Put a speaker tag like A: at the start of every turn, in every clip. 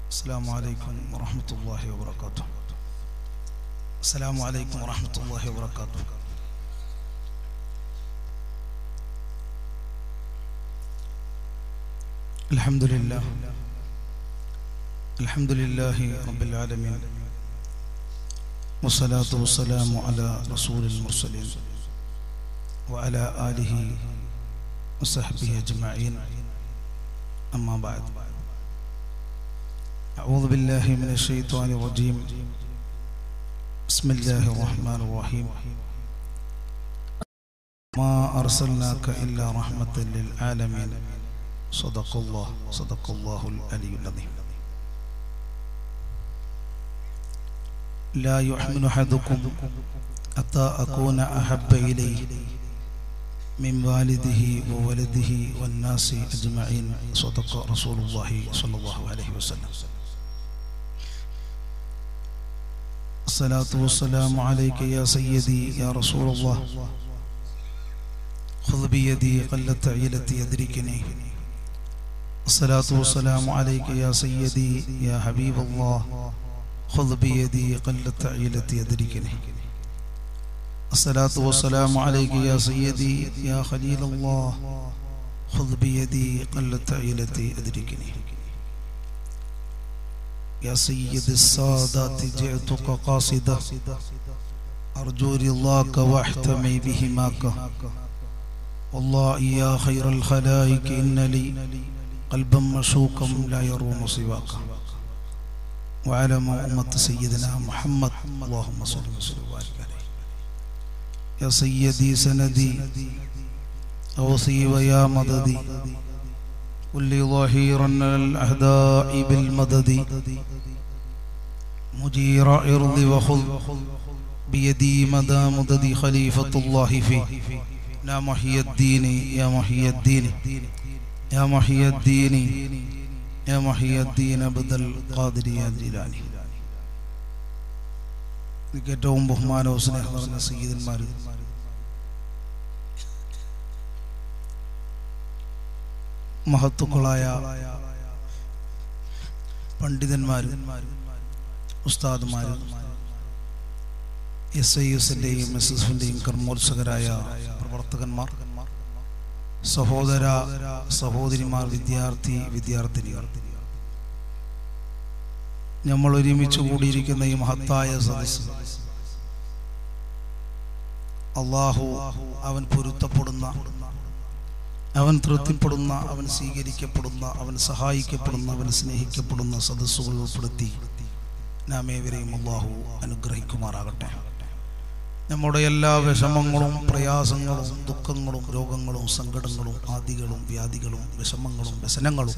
A: السلام عليكم ورحمة الله وبركاته. السلام عليكم ورحمة الله وبركاته. الحمد لله الحمد لله رب العالمين، والصلاة والسلام على رسول المرسلين وعلى آله وصحبه أجمعين. أما بعد، أعوذ بالله من الشيطان الرجيم. بسم الله الرحمن الرحيم. ما أرسلناك إلا رحمة للعالمين. صدق الله العلي العظيم. لا يحمل أحدكم حتى أكون أحب إليه من والده وولده والناس أجمعين. صدق رسول الله صلى الله عليه وسلم. الصلاة والسلام عليك يا سيدي يا رسول الله، خذ بيدي قلت عيلتي يدركني. الصلاة والسلام عليك يا سيدي يا حبيب الله، خذ بيدي قلت عيلتي يدركني. الصلاة والسلام عليك يا سيدي يا خليل الله، خذ بيدي قلت عيلتي أدركني. يا سيد السادات جئتك قاصدة، أرجو رضاك واحتمي بهماك. والله يا خير الخلائق إن لي قلبا مشوكا لا يروم سواك. وعلى أمة سيدنا محمد اللهم صل وسلم وبارك عليه. يا سيدي سندي أوصي ويا مددي، كل ظهيرا الأعداء بالمدد. مجير إرضي وخذ بيدي مدى مددي. خليفة الله في يا محي الدين يا محي الدين يا محي الدين يا محي الدين بدل قادر يا جيلاني. ഏറ്റവും ബഹുമാനവും സ്നേഹം നിറഞ്ഞ സയ്യിദന്മാർ, മഹത്തുക്കളായ പണ്ഡിതന്മാർ, ഉസ്താദുമാർ, SISന്റെയും SSFന്റെയും കർമ്മോത്സകരായ പ്രവർത്തകന്മാർ, സഹോദര സഹോദരിമാർ, വിദ്യാർത്ഥിനികൾ, നമ്മൾ ഒരുമിച്ച് കൂടിയിരിക്കുന്ന ഈ മഹത്തായ സദസ്സ് അല്ലാഹു അവൻ പൊരുത്തപ്പെടുന്ന, അവൻ തൃപ്തിപ്പെടുന്ന, അവൻ സ്വീകരിക്കപ്പെടുന്ന, അവൻ സഹായിക്കപ്പെടുന്ന, അവൻ സ്നേഹിക്കപ്പെടുന്ന സദസ്സുകൾ ഉൾപ്പെടുത്തി നാം ഏവരെയും അല്ലാഹു അനുഗ്രഹിക്കുമാറാകട്ടെ. നമ്മുടെ എല്ലാ വിഷമങ്ങളും പ്രയാസങ്ങളും ദുഃഖങ്ങളും രോഗങ്ങളും സങ്കടങ്ങളും ആദികളും വ്യാധികളും വിഷമങ്ങളും വ്യസനങ്ങളും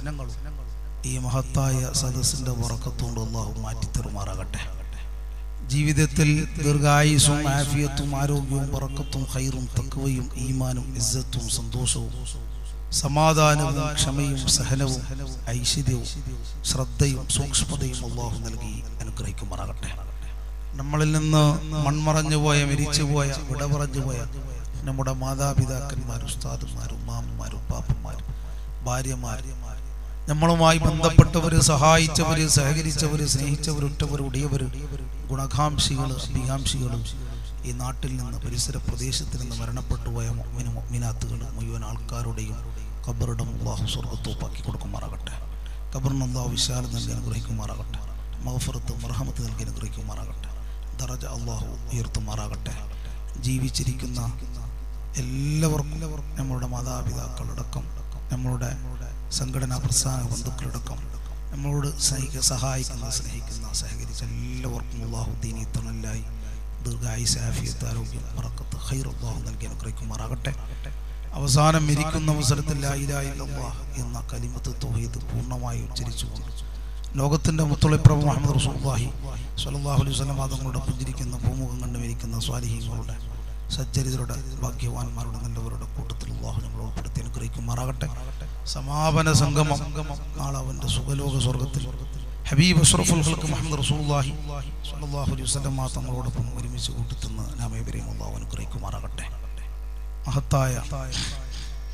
A: ഈ മഹത്തായ സദസ്സിന്റെ ബറക്കത്തുകൊണ്ട് അല്ലാഹു മാറ്റിത്തരുമാറാകട്ടെ. ജീവിതത്തിൽ ദീർഘായുസ്സും ആഫിയത്തും ആരോഗ്യവും ബറക്കത്തും ഖൈറും തഖ്വയും ഈമാനും ഇസ്സത്തും സന്തോഷവും സമാധാനവും ക്ഷമയും സഹനവും ഐശ്വര്യവും ശ്രദ്ധയും സൂക്ഷ്മതയും അല്ലാഹു നൽകി അനുഗ്രഹിക്കുമാറാകട്ടെ. നമ്മളിൽ നിന്ന് മൺമറഞ്ഞുപോയ, മരിച്ചുപോയ, വിടപറഞ്ഞുപോയ നമ്മുടെ മാതാപിതാക്കന്മാർ, ഉസ്താദുമാർ, ഉമ്മാമ്മമാരും പാപ്പന്മാരും, ഭാര്യമാർ, നമ്മളുമായി ബന്ധപ്പെട്ടവർ, സഹായിച്ചവർ, സഹകരിച്ചവർ, സ്നേഹിച്ചവർ, ഉറ്റവർ, ഉടിയവർ, ഗുണകാംക്ഷികൾ, അഭികാംക്ഷികളും ഈ നാട്ടിൽ നിന്ന് പരിസര പ്രദേശത്തിൽ നിന്ന് മരണപ്പെട്ടുപോയ മുഅ്മിനാത്തുകൾ മുഴുവൻ ആൾക്കാരുടെയും ഖബറിടം അല്ലാഹു സ്വർഗ്ഗത്തോപ്പാക്കി കൊടുക്കുമാറാകട്ടെ. ഖബറിന് അല്ലാഹു വിശാലത നൽകി അനുഗ്രഹിക്കുമാറാകട്ടെ. മഗ്ഫിറത്ത് മർഹമത്ത് നൽകി അനുഗ്രഹിക്കുമാറാകട്ടെ. ദറജ അല്ലാഹു ഉയർത്തുമാറാകട്ടെ. ജീവിച്ചിരിക്കുന്ന എല്ലാവർക്കും, നമ്മളുടെ മാതാപിതാക്കളടക്കം, നമ്മളുടെ സംഘടനാ പ്രസ്ഥാന ബന്ധുക്കളടക്കം, നമ്മളോട് സഹായിക്കുന്ന, സ്നേഹിക്കുന്ന, സഹകരിച്ച എല്ലാവർക്കും അല്ലാഹു ദീനി തണലായി ദീർഘായുസ്സ്, ആഫിയത്ത്, ആരോഗ്യം, ബറക്കത്ത്, ഖൈർ അല്ലാഹു നൽകി അനുഗ്രഹിക്കുമാറാകട്ടെ. അവസാനം മരിക്കുന്ന അവസരത്തിൽ ലാ ഇലാഹ ഇല്ലല്ലാഹ് എന്ന കലിമത്ത് തൗഹീദ് പൂർണ്ണമായി ഉച്ചരിച്ചുകൊണ്ട് ലോകത്തിന്റെ മുത്തുളിപ്രഭു മുഹമ്മദ് റസൂലുള്ളാഹി സ്വല്ലല്ലാഹു അലൈഹി വസല്ലം തങ്ങളുടെ പുഞ്ചിരിക്കുന്ന പൂമുഖം കണ്ടു മരിക്കുന്ന സ്വാലിഹീങ്ങളുടെ സജ്ജരിതരുടെ ഭാഗ്യവാന്മാരുടെ നല്ലവരുടെ കൂട്ടത്തിൽ അല്ലാഹു നമ്മളെ ഉൾപ്പെടുത്തി അനുഗ്രഹിക്കുമാറാകട്ടെ. സമാപന സംഗമം നാളെ അവന്റെ സുഖലോക സ്വർഗ്ഗത്തിൽ ഹബീബ് അഷ്റഫുൽ ഖൽഖ് മുഹമ്മദ് റസൂലുള്ളാഹി സ്വല്ലല്ലാഹു അലൈഹി വസല്ലം തങ്ങളോടൊപ്പം ഒരുമിച്ച് കൂട്ടിത്തുന്ന നാം ഏവരെയും അല്ലാഹു അനുഗ്രഹിക്കുമാറാകട്ടെ. മഹത്തായ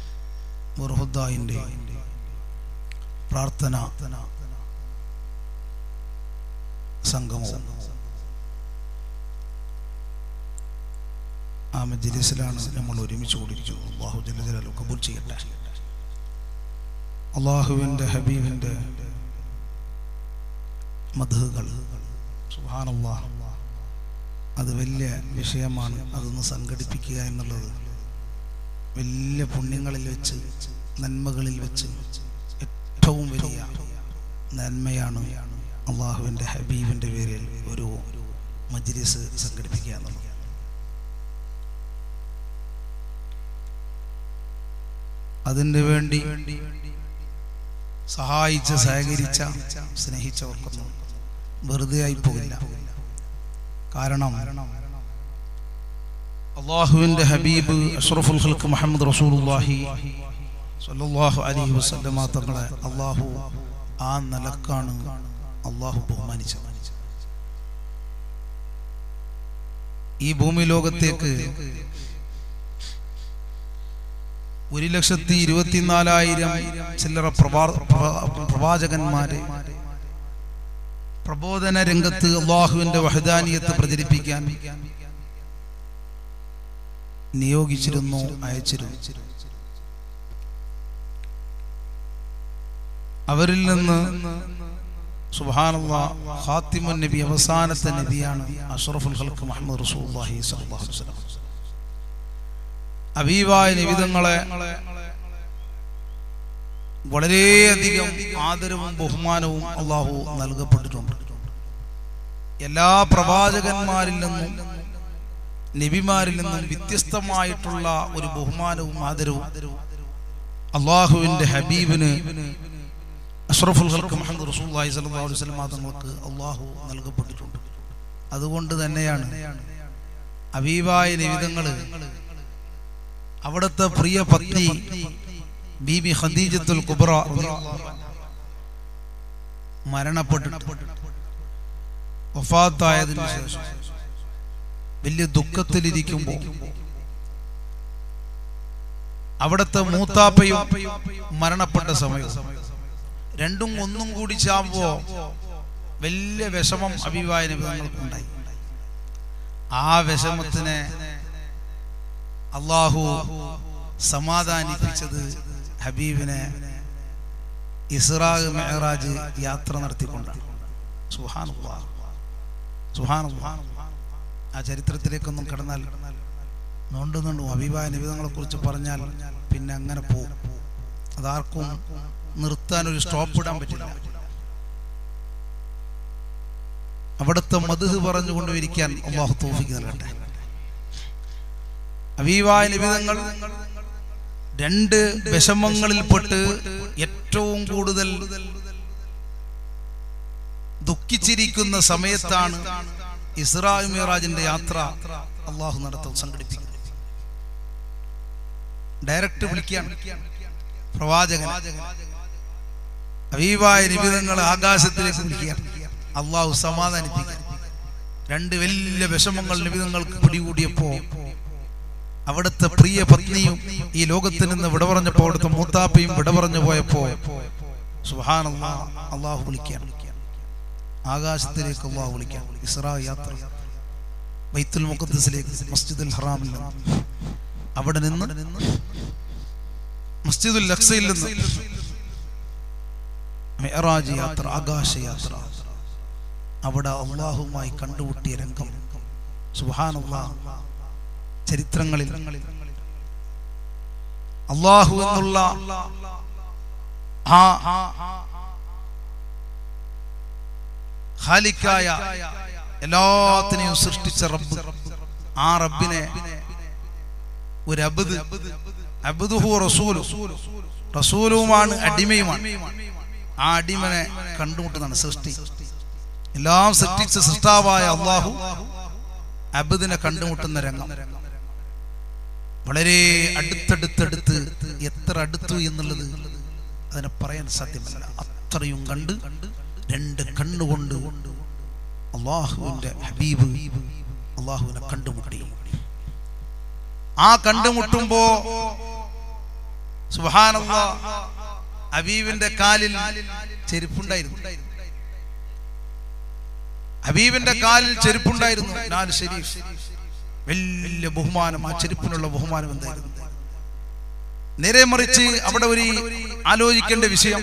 A: ബർഹുദ്ദായിന്റെ പ്രാർത്ഥന സംഗമവും ആ മജ്‌ലിസിലാണ് നമ്മൾ ഒരുമിച്ച് കൂടിയിരിക്കുന്നത്. അല്ലാഹു ജല്ല ജലാലുഹു കബൂൽ ചെയ്യട്ടെ. അല്ലാഹുവിൻ്റെ ഹബീബിൻ്റെ മദ്ഹുകൾ സുബ്ഹാനല്ലാഹ്, അത് വലിയ വിഷയമാണ്. അതൊന്ന് സംഘടിപ്പിക്കുക എന്നുള്ളത് വലിയ പുണ്യങ്ങളിൽ വെച്ച്, നന്മകളിൽ വെച്ച് ഏറ്റവും വലിയ നന്മയാണ്. അള്ളാഹുവിൻ്റെ ഹബീബിൻ്റെ പേരിൽ ഒരു മജ്‌ലിസ് സംഘടിപ്പിക്കുക എന്നുള്ളത്. അതിന് വേണ്ടി സഹായിച്ച് സഹകരിച്ച സ്നേഹിച്ചവർക്കൊന്നും വെറുതെ ആയി പോകില്ല. കാരണം അള്ളാഹുവിൻ്റെ ഹബീബ് അഷ്റഫുൽ ഖൽഖ് മുഹമ്മദ് റസൂലുള്ളാഹി സ്വല്ലല്ലാഹു അലൈഹി വസല്ലമ തങ്ങളെ അള്ളാഹു ആ നിലക്കാണ് അള്ളാഹു ബഹുമാനിച്ചത്. ഈ ഭൂമി ലോകത്തേക്ക് 1,24,000 ചില്ലറ പ്രവാചകന്മാരെ പ്രബോധന രംഗത്ത് അള്ളാഹുവിൻ്റെ വഹദാനിയത്ത് പ്രചരിപ്പിക്കാൻ നിയോഗിച്ചിരുന്നു, അയച്ചിരുന്നു. അവരിൽ നിന്ന് സുബ്ഹാനല്ലാഹ് ഖാത്തിമുൻ നബി, അവസാനത്തെ നബിയാണ് അഷ്റഫുൽ ഖൽഖ് മുഹമ്മദ് റസൂലുള്ളാഹി സ്വല്ലല്ലാഹു അലൈഹി വസല്ലം. ഹബീബായ നബിതങ്ങളെ വളരെയധികം ആദരവും ബഹുമാനവും അള്ളാഹു നൽകപ്പെട്ടിട്ടുണ്ട്. എല്ലാ പ്രവാചകന്മാരിൽ നിന്നും നബിമാരിൽ നിന്നും വ്യത്യസ്തമായിട്ടുള്ള ഒരു ബഹുമാനവും ആദരവും അള്ളാഹുവിൻ്റെ ഹബീബിന് അഷ്റഫുൽ ഖൽഖ് മുഹമ്മദ് റസൂലുള്ളാഹി സ്വല്ലല്ലാഹു അലൈഹി വസല്ലം തങ്ങൾക്ക് അള്ളാഹു നൽകപ്പെട്ടിട്ടുണ്ട്. അതുകൊണ്ട് തന്നെയാണ് ഹബീബായ നബിതങ്ങൾ അവിടുത്തെ പ്രിയ പത്നി ബീബി ഖദീജത്തുൽ കുബ്ര മരണപ്പെട്ടിട്ട് വഫാത്തായതിനു ശേഷം വലിയ ദുഃഖത്തിലിരിക്കുമ്പോൾ അവിടുത്തെ മൂത്താപ്പയും മരണപ്പെട്ട സമയം രണ്ടും ഒന്നും കൂടി ചാവുമ്പോ വലിയ വിഷമം ഹബീബായ നബിതങ്ങൾക്കുണ്ടായി. ആ വിഷമത്തിനെ അള്ളാഹു സമാധാനിപ്പിച്ചത് ഹബീബിനെ ഇസ്റാ മിഅ്റാജ് യാത്ര നടത്തിക്കൊണ്ടാണ്. സുബ്ഹാനല്ലാഹ്, സുബ്ഹാനല്ലാഹ്. ആ ചരിത്രത്തിലേക്കൊന്നും കടന്നാൽ നോണ്ടുന്നുണ്ടു. ഹബീബായ നബിതങ്ങളെ കുറിച്ച് പറഞ്ഞാൽ പിന്നെ അങ്ങനെ പോകും. അതാർക്കും നിർത്താൻ ഒരു സ്റ്റോപ്പ് ഇടാൻ പറ്റില്ല. അവിടുത്തെ മദ്ഹ് പറഞ്ഞുകൊണ്ടിരിക്കാൻ അല്ലാഹു തൗഫീഖ് നൽകട്ടെ. ഹബീബായ നബിതങ്ങൾ രണ്ട് വിഷമങ്ങളിൽപ്പെട്ട് ഏറ്റവും കൂടുതൽ ദുഃഖിച്ചിരിക്കുന്ന സമയത്താണ് ഇസ്റാ മിഅ്റാജിന്റെ യാത്ര അള്ളാഹു സംഘടിപ്പിക്കുന്നത്. ഡയറക്റ്റ് വിളിക്കുകയാണ് പ്രവാചകൻ. ഹബീബായ നബിതങ്ങൾ ആകാശത്തിലേക്ക് വിളിക്കുകയാണ്. അള്ളാഹു സമാധാനിപ്പിക്കാൻ. രണ്ട് വലിയ വിഷമങ്ങൾ നബിതങ്ങൾക്ക് പിടികൂടിയപ്പോ അവിടുത്തെ പ്രിയ പത്നിയും ഈ ലോകത്തിൽ നിന്ന് വിട പറഞ്ഞപ്പോ അവിടുത്തെ മൂത്താപ്പയും വിട പറഞ്ഞു പോയപ്പോ സുബ്ഹാനല്ലാഹ് അള്ളാഹു വിളിക്കുകയാണ്. ആകാശത്തിലേക്ക് അള്ളാഹു വിളിക്കുകയാണ്. ഇസ്റാ യാത്ര ബൈത്തുൽ മുഖദ്ദസിലേക്ക്, മസ്ജിദുൽ ഹറാമിൽ നിന്ന്, അവിടെ നിന്ന് മസ്ജിദുൽ അഖ്സയിൽ നിന്ന് മിഅ്റാജ് യാത്ര, ആകാശയാത്ര. അവിടെ അള്ളാഹുമായി കണ്ടുമുട്ടിയ രംഗം സുബ്ഹാനല്ലാഹ് ചരിത്രങ്ങളിൽ അള്ളാഹു എന്നുള്ള ആ ഖാലിക്കായ എല്ലാത്തിനെയും സൃഷ്ടിച്ച റബ്ബ്, ആ റബ്ബിനെ ഒരു അബ്ദുഹു റസൂലുമാണ്, അടിമയുമാണ്. ആ അടിമനെ കണ്ടുമുട്ടുന്നതാണ് സൃഷ്ടി. എല്ലാം സൃഷ്ടിച്ച സൃഷ്ടാവായ അള്ളാഹു അബ്ദിനെ കണ്ടുമുട്ടുന്ന രംഗം വളരെ അടുത്തടുത്തടുത്ത്, എത്ര അടുത്തു എന്നുള്ളത് അതിനെ പറയാൻ സാധ്യമല്ല. അത്രയും കണ്ട് രണ്ട് കണ്ണുകൊണ്ട് അള്ളാഹുവിന്റെ ഹബീബ് അള്ളാഹുവിനെ കണ്ടുമുട്ടി. ആ കണ്ടുമുട്ടുമ്പോ സുബ്ഹാനല്ലാഹ് ഹബീബിന്റെ കാലിൽ ചെരുപ്പുണ്ടായിരുന്നു. ഹബീബിന്റെ കാലിൽ ചെരുപ്പുണ്ടായിരുന്നു. നാല് ഷരീഫ്, വലിയ ബഹുമാനം. ആ ചെരുപ്പിനുള്ള ബഹുമാനം എന്തായിരുന്നു? നേരെ മറിച്ച് അവിടെ ഒരു ആലോചിക്കേണ്ട വിഷയം,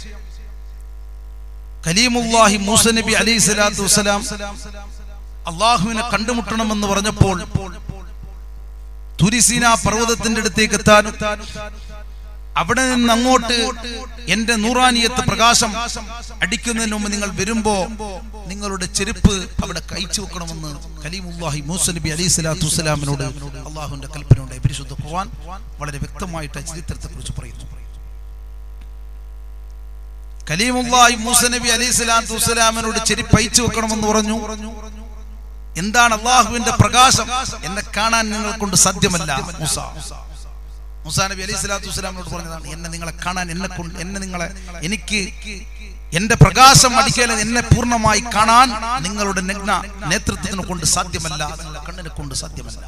A: കലീമുല്ലാഹി മൂസ നബി അലൈഹി സ്വലാത്തു വസ്സലാം അള്ളാഹുവിനെ കണ്ടുമുട്ടണമെന്ന് പറഞ്ഞപ്പോൾ തുരിസീന പർവ്വതത്തിന്റെ അടുത്തേക്ക് എത്താനും അവിടെ നിന്ന് അങ്ങോട്ട് എന്റെ നൂറാനിയത്ത് പ്രകാശം അടിക്കുന്നതിന് മുമ്പ് നിങ്ങൾ വരുമ്പോ നിങ്ങളുടെ ചെരുപ്പ് അവിടെ കഴിച്ചു വെക്കണമെന്ന് കലീമുല്ലാഹി മൂസ നബി അലൈഹി സ്വലാത്തു വസ്സലാമിനോട് അള്ളാഹുവിന്റെ കൽപ്പനയുണ്ട്. പരിശുദ്ധ ഖുർആൻ വളരെ വ്യക്തമായിട്ട് ചരിത്രത്തെ കുറിച്ച് പറയുന്നു. കലീമുല്ലാഹി മൂസ നബി അലൈഹി സ്വലാത്തു വസ്സലാമിനോട് ചെരുപ്പ് അയച്ചു വെക്കണമെന്ന് പറഞ്ഞു. എന്താണ്? അള്ളാഹുവിന്റെ പ്രകാശം എന്നെ കാണാൻ നിങ്ങളെ കൊണ്ട് സാധ്യമല്ല. മൂസാ നബി അലൈഹി സ്വലാത്തു വസ്സലാമിനോട് പറഞ്ഞതാണ്, എന്നെ നിങ്ങളെ കാണാൻ എനിക്ക് എന്റെ പ്രകാശം അടിക്കാൻ, എന്നെ പൂർണ്ണമായി കാണാൻ നിങ്ങളുടെ നഗ്ന നേതൃത്വത്തിനെ കൊണ്ട് സാധ്യമല്ല, നിങ്ങളുടെ കണ്ണിനെ കൊണ്ട് സാധ്യമല്ല.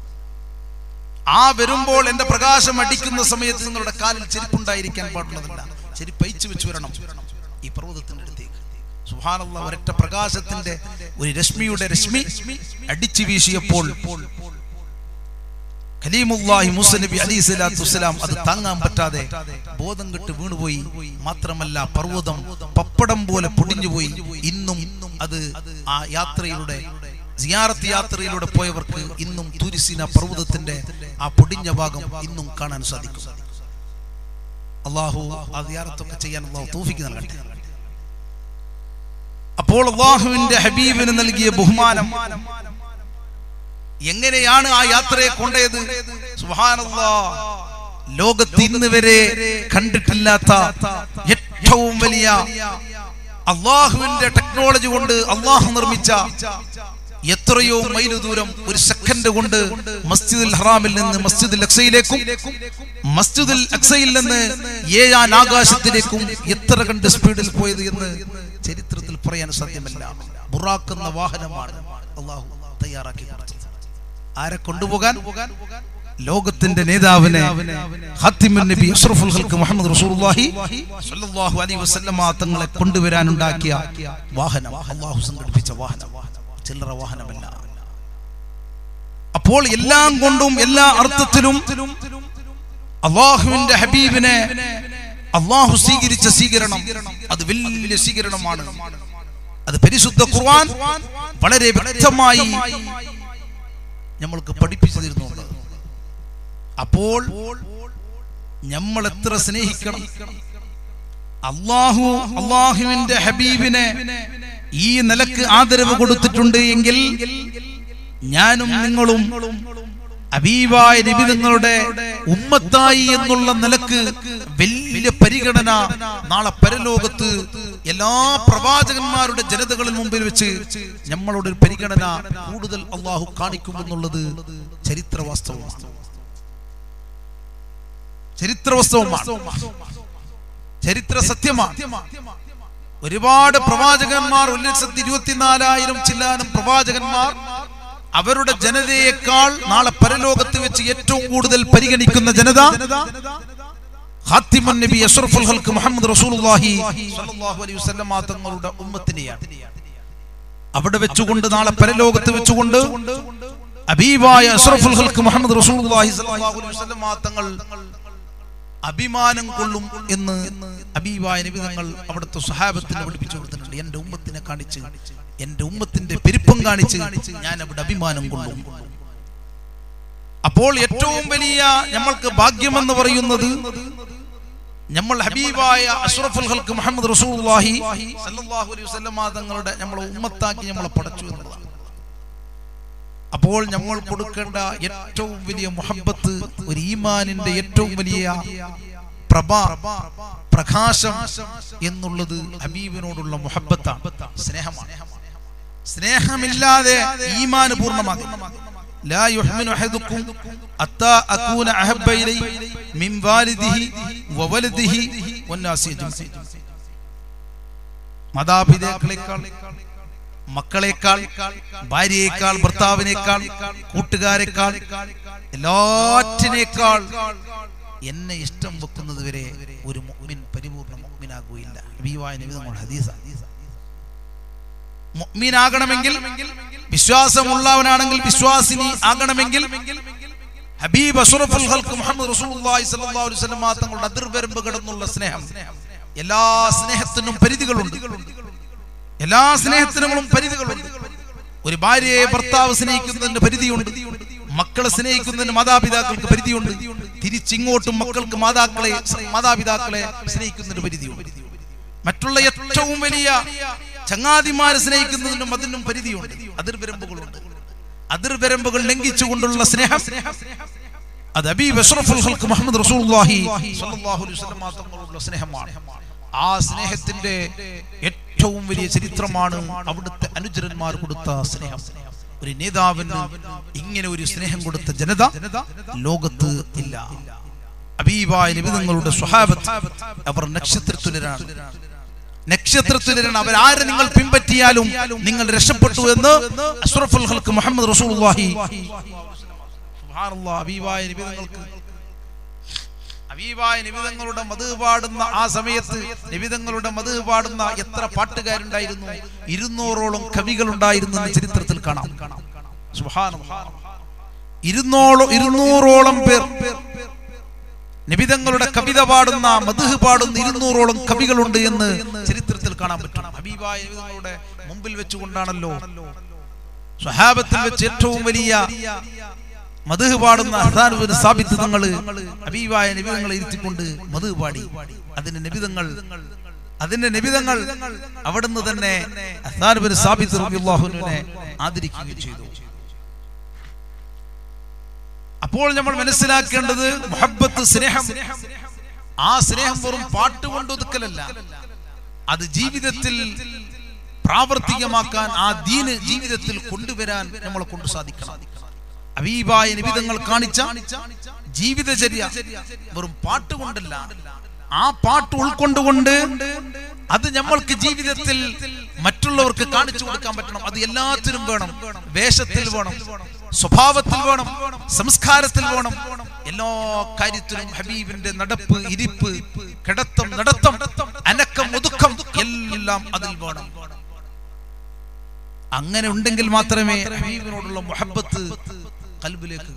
A: ആ വരുമ്പോൾ എന്റെ പ്രകാശം അടിക്കുന്ന സമയത്ത് നിങ്ങളുടെ കാലിൽ ചെരുപ്പുണ്ടായിരിക്കാൻ പാടുള്ളതല്ല, ചെരുപ്പ് അയച്ചു വെച്ച് വരണം ഈ പർവ്വതത്തിന്റെ അടുത്തേക്ക്. സുബ്ഹാനല്ലാഹ്, ഒരൊറ്റ പ്രകാശത്തിന്റെ ഒരു രശ്മിയുടെ രശ്മി അടിച്ചു വീശിയപ്പോൾ കലീമുല്ലാഹി മൂസ നബി അലൈഹി സ്വലാത്തു വസ്സലാം അത് താങ്ങാൻ പറ്റാതെ ബോധം കെട്ട് വീണുപോയി. മാത്രമല്ല പർവ്വതം പപ്പടം പോലെ പൊടിഞ്ഞുപോയി. ഇന്നും അത് ആ യാത്രയിലൂടെ, സിയാറത്ത് യാത്രയിലൂടെ പോയവർക്ക് ഇന്നും തുരിസീന പർവ്വതത്തിന്റെ ആ പൊടിഞ്ഞ ഭാഗം ഇന്നും കാണാൻ സാധിക്കും. അള്ളാഹു ആ സിയാറത്തൊക്കെ ചെയ്യാൻ അള്ളാഹു തൗഫീഖ് നൽകട്ടെ. അപ്പോൾ അള്ളാഹുവിന്റെ ഹബീബിന് നൽകിയ ബഹുമാനം എങ്ങനെയാണ് ആ യാത്രയെ കൊണ്ടത്? സുബ്ഹാനല്ലാഹ്, ലോകത്ത് ഇന്ന് വരെ കണ്ടിട്ടില്ലാത്ത ഏറ്റവും വലിയ അള്ളാഹുവിന്റെ ടെക്നോളജി കൊണ്ട് അള്ളാഹു നിർമ്മിച്ച എത്രയോ മൈൽ ദൂരം ഒരു സെക്കൻഡ് കൊണ്ട് മസ്ജിദുൽ ഹറാമിൽ നിന്ന് മസ്ജിദുൽ അക്സയിലേക്കും മസ്ജിദുൽ അക്സയിൽ നിന്ന് ഏഴാൻ ആകാശത്തിലേക്കും എത്ര കണ്ട് സ്പീഡിൽ പോയത് എന്ന് ചരിത്രത്തിൽ പറയാൻ സാധ്യമല്ല. ബുറാഖ് എന്ന വാഹനമാണ് അള്ളാഹു തയ്യാറാക്കി കൊടുത്തത്. ആരെ കൊണ്ടുപോകാൻ? ലോകത്തിന്റെ നേതാവിനെ, ഖാതിമുൻ നബി അഷ്റഫുൽ ഖൽഖ് മുഹമ്മദ് റസൂലുള്ളാഹി സ്വല്ലല്ലാഹു അലൈഹി വസല്ലമ തങ്ങളെ കൊണ്ടുവരാൻ ഉണ്ടാക്കിയ വാഹനം, അള്ളാഹു സംഘടിപ്പിച്ച വാഹനം, ചില്ലറ വാഹനമല്ല. അപ്പോൾ എല്ലാം കൊണ്ടും എല്ലാ അർത്ഥത്തിലും അള്ളാഹുവിന്റെ ഹബീബിനെ അള്ളാഹു സ്വീകരിച്ച സ്വീകരണം അത് വലിയ സ്വീകരണമാണ്. അത് പരിശുദ്ധ ഖുർആൻ വളരെ വ്യക്തമായി നമ്മൾക്ക് പഠിപ്പിച്ചു തരുന്നുണ്ട്. അപ്പോൾ നമ്മൾ എത്ര സ്നേഹിക്കണം അള്ളാഹുവിന്റെ ഹബീബിനെ ഈ നിലക്ക് ആദരവ് കൊടുത്തിട്ടുണ്ട് എങ്കിൽ ഞാനും നിങ്ങളും ഹബീബായ നബി തങ്ങളുടെ ഉമ്മത്തായി എന്നുള്ള നിലക്ക് വലിയ പരിഗണന നാളെ പരലോകത്ത് എല്ലാ പ്രവാചകന്മാരുടെ ജനതകളിൽ മുമ്പിൽ വെച്ച് നമ്മളോട് ഒരു പരിഗണന കൂടുതൽ അള്ളാഹു കാണിക്കുമെന്നുള്ളത് ചരിത്ര വാസ്തവമാണ്. ചരിത്ര സത്യമാണ്. ഒരുപാട് പ്രവാചകന്മാർ, 1,24,000 ചില്ലാനും പ്രവാചകന്മാർ അവരുടെ ജനതയേക്കാൾ നാളെ പരലോകത്ത് വെച്ച് ഏറ്റവും കൂടുതൽ പരിഗണിക്കുന്ന ജനത ഖാതിമുൻ നബി അഷ്റഫുൽ ഖൽഖ് മുഹമ്മദ് റസൂലുള്ളാഹി സ്വല്ലല്ലാഹു അലൈഹി വസല്ലമ തങ്ങളുടെ ഉമ്മത്തിനെയാണ്. അവിടെ വെച്ചുകൊണ്ട് നാളെ പരലോകത്ത് വെച്ചുകൊണ്ട് ഹബീബായ അഷ്റഫുൽ ഖൽഖ് മുഹമ്മദ് റസൂലുള്ളാഹി സ്വല്ലല്ലാഹു അലൈഹി വസല്ലമ തങ്ങൾ അഭിമാനം കൊള്ളും എന്ന് ഹബീബായ നബി തങ്ങൾ അവിടുത്തെ സ്വഹാബത്തിനെ പഠിപ്പിച്ചു കൊടുത്തിട്ടുണ്ട്. എന്റെ ഉമ്മത്തിനെ കാണിച്ച്, എന്റെ ഉമ്മത്തിന്റെ പെരുപ്പം കാണിച്ച് ഞാൻ അവിടെ അഭിമാനം കൊള്ളും. അപ്പോൾ ഏറ്റവും വലിയ നമ്മൾക്ക് ഭാഗ്യമെന്ന് പറയുന്നത് നമ്മൾ ഹബീബായ അഷ്റഫുൽ ഖൽഖ് മുഹമ്മദ് റസൂലുള്ളാഹി സ്വല്ലല്ലാഹു അലൈഹി വസല്ലമ തങ്ങളുടെ നമ്മളെ ഉമ്മത്താക്കി നമ്മളെ പടച്ചു എന്നുള്ളതാണ്. അപ്പോൾ നമ്മൾ കൊടുക്കേണ്ട ഏറ്റവും വലിയ മുഹബ്ബത്ത്, ഒരു ഈമാനിന്റെ ഏറ്റവും വലിയ പ്രകാശം എന്നുള്ളത് ഹബീബിനോടുള്ള മുഹബ്ബത്താണ്, സ്നേഹമാണ്. സ്നേഹമില്ലാതെ ഈമാൻ പൂർണ്ണമാകും. ലാ യുഹ്മിനു അഹദുക്കും അത്താ അകൂന അഹബ്ബ ഇലൈഹി മിൻ വാലിദിഹി വവലദിഹി വന്നാസി അജ്മഈൻ. മാതാപിതാക്കളെക്കാൾ, മക്കളെക്കാൾ, ഭാര്യയേക്കാൾ, ഭർത്താവിനേക്കാൾ, കൂട്ടുകാരെക്കാൾ, എല്ലാറ്റിനേക്കാൾ എന്നെ ഇഷ്ടം വെക്കുന്നത് വരെ ഒരു മുഅ്മിൻ പരിപൂർണ്ണ മുഅ്മിനാകുകയില്ല. ഹബീബായ നബി തങ്ങളുടെ ഹദീസാണ്. മുഅ്മിനാകണമെങ്കിൽ, വിശ്വാസമുള്ളവനാണെങ്കിൽ, വിശ്വാസിനി ആകണമെങ്കിൽ ഹബീബ് അഷ്റഫുൽ ഖൽഖ് മുഹമ്മദ് റസൂലുള്ളാഹി സ്വല്ലല്ലാഹു അലൈഹി വസല്ലം തങ്ങളുടെ അതിർവരമ്പ് കടന്നുള്ള സ്നേഹം. എല്ലാ സ്നേഹത്തിനും പരിധികളുണ്ട്. എല്ലാ സ്നേഹത്തിനും പരിധികളുണ്ട്. ഒരു ഭാര്യയെ ഭർത്താവ് സ്നേഹിക്കുന്നതിന് പരിധിയുണ്ട്. മക്കളെ സ്നേഹിക്കുന്നതിന് മാതാപിതാക്കൾക്ക് പരിധിയുണ്ട്. തിരിച്ചിങ്ങോട്ടും മക്കൾക്ക് മാതാപിതാക്കളെ സ്നേഹിക്കുന്നതിന് പരിധിയുണ്ട്. മറ്റുള്ള ഏറ്റവും വലിയ ചങ്ങാതിമാരെ സ്നേഹിക്കുന്നതിനും അതിനും പരിധിയുണ്ട്. അതിർവരമ്പുകളുണ്ട്. അതിർവരമ്പുകൾ ലംഘിച്ചുകൊണ്ടുള്ള സ്നേഹം അത് ഹബീബ് അഷ്റഫുൽ ഖൽഖ് മുഹമ്മദ് റസൂലുള്ളാഹി സ്വല്ലല്ലാഹു അലൈഹി വസല്ലം തങ്ങളുള്ള സ്നേഹമാണ്. ആ സ്നേഹത്തിന്റെ ഏറ്റവും വലിയ ചരിത്രമാണ് അവിടുത്തെ അനുചരന്മാർ കൊടുത്ത സ്നേഹം. ഒരു നേതാവിന് ഇങ്ങനെ ഒരു സ്നേഹം കൊടുത്ത ജനത ലോകത്ത് ഇല്ല. ഹബീബായ നബി തങ്ങളുടെ സ്വഹാബത്ത് അവർ നക്ഷത്രത്തുല്യരാണ്. അവരാരെ നിങ്ങൾ പിൻപറ്റിയാലും നിങ്ങൾ രക്ഷപ്പെട്ടു എന്ന് അഷ്റഫുൽ ഖൽഖ് മുഹമ്മദ് റസൂലുള്ളാഹി സുബ്ഹാനല്ലാഹ്. ഹബീബായ നബി തങ്ങളുടെ മദ്ഹ് പാടുന്ന ആ സമയത്ത് നബി തങ്ങളുടെ മദ്ഹ് പാടുന്ന എത്ര പാട്ടുകാരുണ്ടായിരുന്നു? 200ഓളം കവികൾ ഉണ്ടായിരുന്നു എന്ന് ചരിത്രത്തിൽ കാണാം. സുബ്ഹാനല്ലാഹ്. 200ഓളം പേർ നബിതങ്ങളുടെ കവിത പാടുന്ന, മദ്ഹ് പാടുന്ന 200ഓളം കവികളുണ്ട് എന്ന് ചരിത്രത്തിൽ കാണാൻ പറ്റും. ഹബീബായ നബിതങ്ങളുടെ മുമ്പിൽ വെച്ചുകൊണ്ടാണല്ലോ സ്വഹാബത്തിൽ വെച്ച് ഏറ്റവും വലിയ മദ്ഹ് പാടുന്ന ഹസ്സാൻ ഇബ്നു സാബിത്ത് തങ്ങൾ ഹബീബായ നബിതങ്ങളെ ഇരുത്തിക്കൊണ്ട് മദ്ഹ് പാടി. അതിന്റെ നബിതങ്ങൾ അവിടുന്ന് തന്നെ ഹസ്സാൻ ഇബ്നു സാബിത്ത് റളിയല്ലാഹു അൻഹുവിനെ ആദരിക്കുകയും ചെയ്തു. അപ്പോൾ നമ്മൾ മനസ്സിലാക്കേണ്ടത് മുഹബ്ബത്ത്, സ്നേഹം, ആ സ്നേഹം വെറും പാട്ടുകൊണ്ട് ഒതുക്കലല്ല, അത് ജീവിതത്തിൽ പ്രാവർത്തികമാക്കാൻ, ആ ദീന് ജീവിതത്തിൽ കൊണ്ടുവരാൻ നമ്മളെ കൊണ്ട് സാധിക്കണം. ഹബീബായ നബി തങ്ങൾ കാണിച്ച ജീവിതചര്യ വെറും പാട്ടുകൊണ്ടല്ല, ആ പാട്ട് ഉൾക്കൊണ്ടുകൊണ്ട് അത് നമ്മൾക്ക് ജീവിതത്തിൽ മറ്റുള്ളവർക്ക് കാണിച്ചു കൊടുക്കാൻ പറ്റണം. അത് എല്ലാത്തിനും വേണം. വേഷത്തിൽ വേണം, സ്വഭാവത്തിൽ വേണം, സംസ്കാരത്തിൽ വേണം, എല്ലാ കാര്യത്തിലും ഹബീബിന്റെ നടപ്പ്, ഇരിപ്പ്, കിടത്തം, നടത്തം, അനക്കം, ഒതുക്കം എല്ലാം അതിൽ വേണം. അങ്ങനെ ഉണ്ടെങ്കിൽ മാത്രമേ ഹബീബിനോടുള്ള മുഹബ്ബത്ത് ഖൽബിലേക്ക്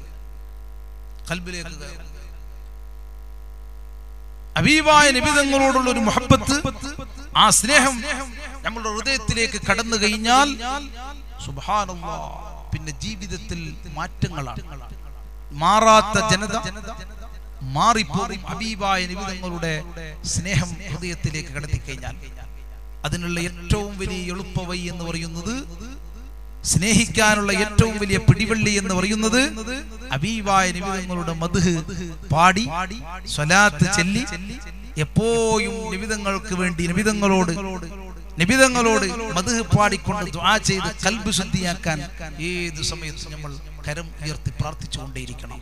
A: ഹബീബായ നബി തങ്ങളോടുള്ള ഒരു മുഹബ്ബത്ത്, ആ സ്നേഹം നമ്മുടെ ഹൃദയത്തിലേക്ക് കടന്നു കഴിഞ്ഞാൽ സുബ്ഹാനല്ലാഹ് പിന്നെ ജീവിതത്തിൽ മാറ്റങ്ങളാണ്. മാറാത്ത ജനത മാറിപ്പോകും. ഹബീബായ നബി തങ്ങളുടെ സ്നേഹം ഹൃദയത്തിലേക്ക് കടത്തി കഴിഞ്ഞാൽ അതിനുള്ള ഏറ്റവും വലിയ എളുപ്പവഴി എന്ന് പറയുന്നത്, സ്നേഹിക്കാനുള്ള ഏറ്റവും വലിയ പിടിവള്ളി എന്ന് പറയുന്നത് ഹബീബായ നബി തങ്ങളുടെ മദ്ഹ് പാടി, സ്വലാത്ത് ചൊല്ലി, എപ്പോഴും നബിതങ്ങൾക്ക് വേണ്ടി നബിതങ്ങളോട് മദ്ഹ് പാടിക്കൊണ്ട് ദുആ ചെയ്ത് ഖൽബ് ശുദ്ധിയാക്കാൻ ഏത് സമയത്തും നമ്മൾ കരം ഉയർത്തി പ്രാർത്ഥിച്ചുകൊണ്ടേയിരിക്കണം.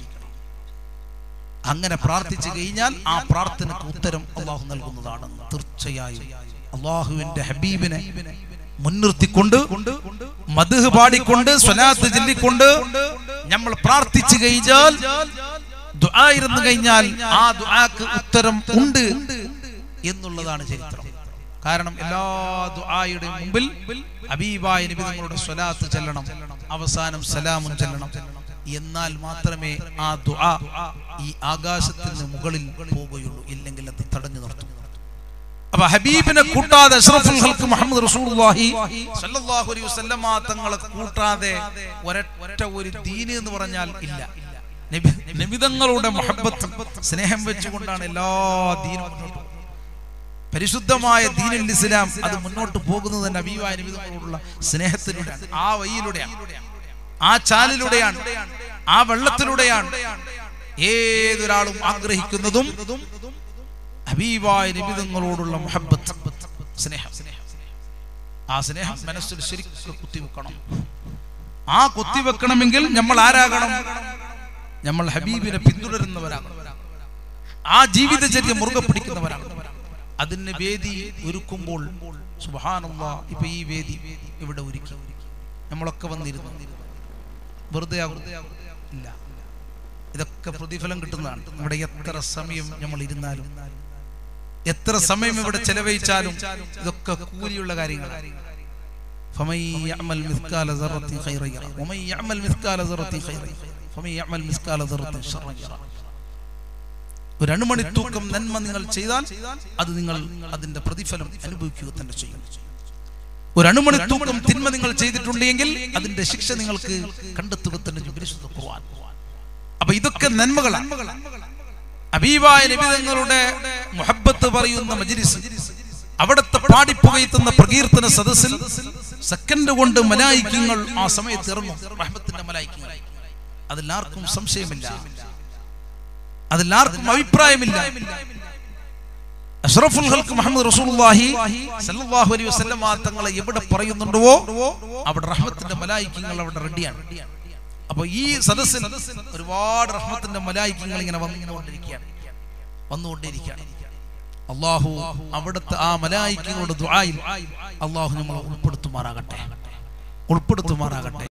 A: അങ്ങനെ പ്രാർത്ഥിച്ചു കഴിഞ്ഞാൽ ആ പ്രാർത്ഥനയ്ക്ക് ഉത്തരം അല്ലാഹു നൽകുന്നതാണ്. തീർച്ചയായും അല്ലാഹുവിന്റെ ഹബീബിനെ മുൻനിർത്തിക്കൊണ്ട്, മദ്ഹ് പാടിക്കൊണ്ട്, സ്വലാത്ത് ചൊല്ലിക്കൊണ്ട് നമ്മൾ പ്രാർത്ഥിച്ചു കഴിഞ്ഞാൽ, ദുആ ഇരുന്നു കഴിഞ്ഞാൽ ആ ദുആക്ക് ഉത്തരം ഉണ്ട് എന്നുള്ളതാണ് ചരിത്രം. കാരണം എല്ലാ ദുആയുടെയും മുമ്പിൽ ഹബീബായ നബി തങ്ങളുടെ സ്വലാത്ത് ചൊല്ലണം, അവസാനം സലാമും ചൊല്ലണം. എന്നാൽ മാത്രമേ ആ ദുആ ഈ ആകാശത്തിന് മുകളിൽ പോവുകയുള്ളൂ. ഇല്ലെങ്കിൽ അത് തടഞ്ഞു നിർത്തും. അപ്പൊ ഹബീബിനെ കൂട്ടാതെ, അഷ്റഫുൽ ഖൽഖ് മുഹമ്മദ് റസൂലുള്ളാഹി സ്വല്ലല്ലാഹു അലൈഹി വസല്ലമ തങ്ങളെ കൂട്ടാതെ ഒരൊറ്റ ഒരു ദീന് എന്ന് പറഞ്ഞാൽ ഇല്ല. നബിതങ്ങളുടെ മുഹബ്ബത്ത്, സ്നേഹം വെച്ചുകൊണ്ടാണ് എല്ലാ ദീനും മുന്നോട്ട് പോകുന്നത്. പരിശുദ്ധമായ ദീനുൽ ഇസ്ലാം അത് മുന്നോട്ട് പോകുന്നത് തന്നെ ഹബീബായ നബിതങ്ങളോടുള്ള സ്നേഹത്തിലൂടെയാണ്. ആ വഴിയിലൂടെയാണ്, ആ ചാലിലൂടെയാണ്, ആ വെള്ളത്തിലൂടെയാണ് ഏതൊരാളും ആഗ്രഹിക്കുന്നതും ഹബീബായ നബിതങ്ങളോടുള്ള മുഹബ്ബത്ത്, സ്നേഹം. ആ സ്നേഹം മനസ്സിൽ ശരിക്കും കുത്തിവെക്കണം. ആ കുത്തിവെക്കണമെങ്കിൽ നമ്മൾ ആരാകണം? നമ്മൾ ഹബീബിനെ പിന്തുടരുന്നവരാകണം. ആ ജീവിതചര്യ മുറുകെ പിടിക്കുന്നവരാണ്. അതിന് വേദി ഒരുക്കുമ്പോൾ സുബ്ഹാനല്ലാഹ്, ഇപ്പൊ ഈ വേദി ഇവിടെ ഒരുക്കി നമ്മളൊക്കെ വന്നിരുന്നു. വെറുതെ ഇല്ല, ഇതൊക്കെ പ്രതിഫലം കിട്ടുന്നതാണ്. ഇവിടെ എത്ര സമയം നമ്മൾ ഇരുന്നാലും, എത്ര സമയം ഇവിടെ ചെലവഴിച്ചാലും ഇതൊക്കെ കൂലിയുള്ള കാര്യങ്ങളാണ്. فمن يعمل مثقال ذرة خيرا يره ومن يعمل مثقال ذرة خيرا فمن يعمل مثقال ذرة شرا يره. ഒരു അണുമണി തൂക്കം നന്മ നിങ്ങൾ ചെയ്താൽ അത് നിങ്ങൾ അതിന്റെ പ്രതിഫലം അനുഭവിക്കുക തന്നെ ചെയ്യും. ഒരു അണുമണി തൂക്കം തിന്മ നിങ്ങൾ ചെയ്തിട്ടുണ്ടെങ്കിൽ അതിന്റെ ശിക്ഷ നിങ്ങൾക്ക് കണ്ടെത്തുക തന്നെ ചെയ്യും. പരിശുദ്ധ ഖുർആൻ. അപ്പൊ ഇതൊക്കെ നന്മകളാണ്. ഹബീബായ നബി തങ്ങളുടെ മുഹബ്ബത്ത് പറയുന്ന മജ്ലിസ്, അവിടുത്തെ പാടിപ്പുകയത്തുന്ന പ്രകീർത്തന സദസ്സിൽ സെക്കൻഡ് കൊണ്ട് മലായികങ്ങൾ ആ സമയത്ത് ഇറങ്ങും. റഹ്മത്തിന്റെ മലായികങ്ങൾ. അതിലാർക്കും സംശയമില്ല, അതിലാർക്കും അഭിപ്രായമില്ല. അഷ്റഫുൽ ഖൽഖ് മുഹമ്മദ് റസൂലുള്ളാഹി സ്വല്ലല്ലാഹു അലൈഹി വസല്ലം തങ്ങളെ എവിടെ പറയുന്നുണ്ടോ അവിടെ റഹ്മത്തിന്റെ മലായികങ്ങൾ അവിടെ റെഡിയാണ്. അപ്പൊ ഈ സദസ്സിൽ ഒരുപാട് റഹ്മത്തിന്റെ മലായികങ്ങൾ ഇങ്ങനെ വന്നുകൊണ്ടിരിക്കുകയാണ്. അല്ലാഹു അവിടുത്തെ ആ മലായികങ്ങളുടെ ദുആയിൽ അല്ലാഹു നമ്മളെ ഉൾപ്പെടുത്തുമാറാകട്ടെ.